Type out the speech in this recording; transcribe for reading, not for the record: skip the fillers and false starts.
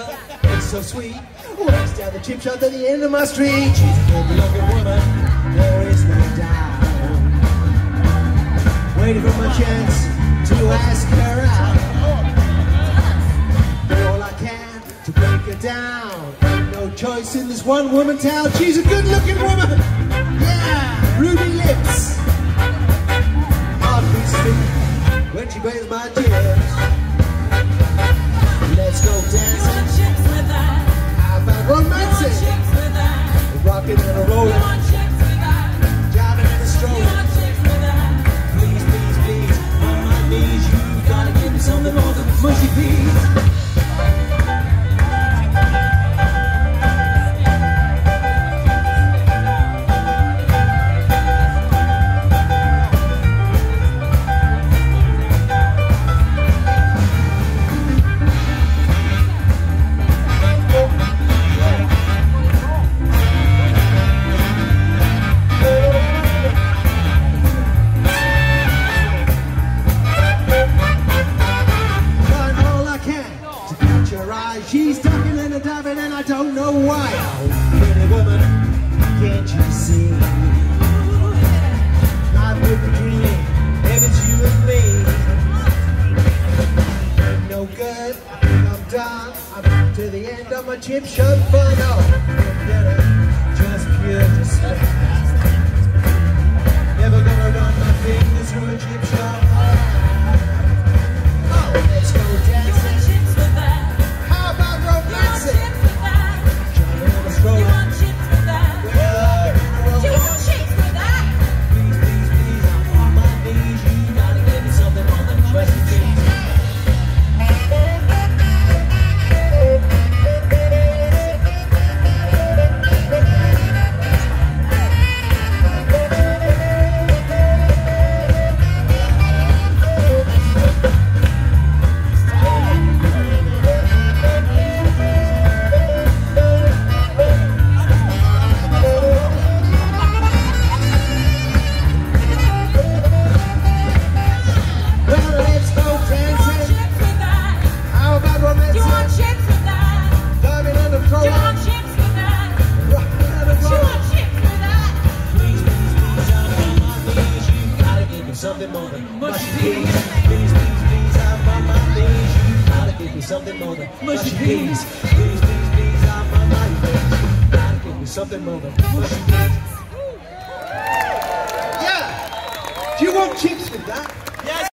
It's so sweet. Walks down the chip shop at the end of my street. She's a good-looking woman, there is no doubt. Waiting for my chance to ask her out. Do all I can to break her down. No choice in this one-woman town. She's a good-looking woman. Yeah, ruby lips. Heartbeat sweet when she brings my tears. Let's go dancing. How about romancing? Rocking and a rolling. Jiving and a strolling. Please, please, please, on my knees, you gotta give me something more than mushy peas. She's ducking and a diving and I don't know why. Oh, pretty woman, can't you see? I'm with the dream, if it's you and me. Ain't no good, I'm done. I'm to the end of my chip shop fun. Oh, better, just pure despair. Never gonna run my fingers through a chip shop. Oh, let's go dancing. Something more than mushy peas. Please, please, please, I'm on my knees. You gotta give me something more than mushy peas. Please, please, please, I'm on my knees. You gotta give me something more than mushy peas. Yeah! Do you want chips with that?